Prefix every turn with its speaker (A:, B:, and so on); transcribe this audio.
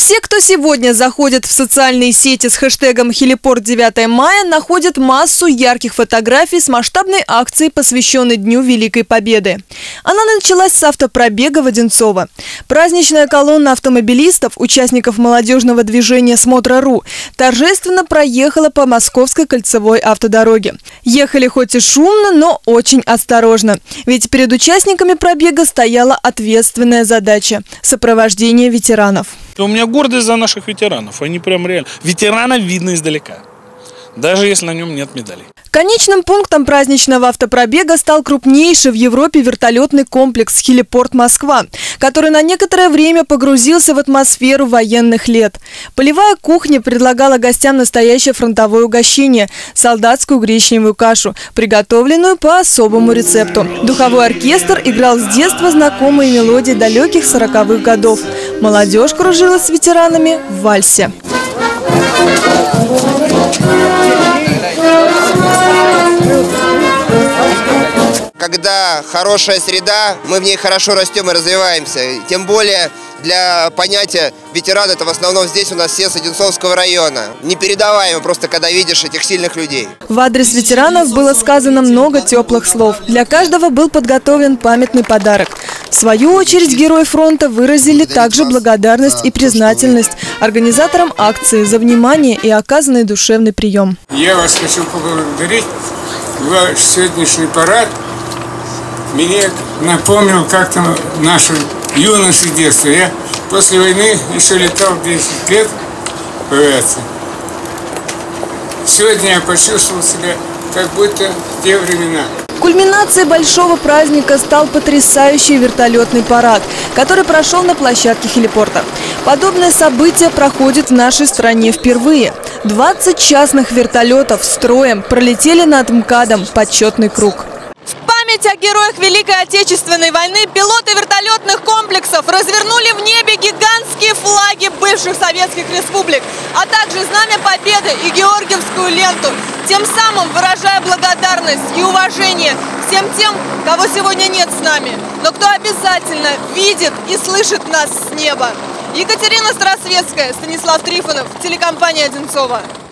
A: Все, кто сегодня заходит в социальные сети с хэштегом «Хелипорт 9 мая», находят массу ярких фотографий с масштабной акцией, посвященной Дню Великой Победы. Она началась с автопробега в Одинцово. Праздничная колонна автомобилистов, участников молодежного движения «Смотра.ру», торжественно проехала по Московской кольцевой автодороге. Ехали хоть и шумно, но очень осторожно. Ведь перед участниками пробега стояла ответственная задача – сопровождение ветеранов.
B: У меня гордость за наших ветеранов. Они прям реально. Ветерана видно издалека, даже если на нем нет медалей.
A: Конечным пунктом праздничного автопробега стал крупнейший в Европе вертолетный комплекс «Хелипорт Москва», который на некоторое время погрузился в атмосферу военных лет. Полевая кухня предлагала гостям настоящее фронтовое угощение – солдатскую гречневую кашу, приготовленную по особому рецепту. Духовой оркестр играл с детства знакомые мелодии далеких 40-х годов. Молодежь кружилась с ветеранами в вальсе.
C: Когда хорошая среда, мы в ней хорошо растем и развиваемся. Тем более для понятия ветеран это в основном здесь у нас все с Одинцовского района. Непередаваемо просто, когда видишь этих сильных людей.
A: В адрес ветеранов было сказано много теплых слов. Для каждого был подготовлен памятный подарок. В свою очередь герои фронта выразили также благодарность и признательность организаторам акции за внимание и оказанный душевный прием.
D: Я вас хочу поблагодарить. Ваш сегодняшний парад мне напомнил как-то нашу юность и детство. Я после войны еще летал 10 лет по авиации. Сегодня я почувствовал себя как будто в те времена.
A: Кульминацией большого праздника стал потрясающий вертолетный парад, который прошел на площадке хелипорта. Подобное событие проходит в нашей стране впервые. 20 частных вертолетов строем пролетели над МКАДом почетный круг. В память о героях Великой Отечественной войны пилоты вертолетных комплексов развернули в небе гигантские флаги бывших советских республик, а также Знамя Победы и Георгиевскую ленту, тем самым выражая благодарность и уважение всем тем, кого сегодня нет с нами, но кто обязательно видит и слышит нас с неба. Екатерина Старосветская, Станислав Трифонов, телекомпания «Одинцово».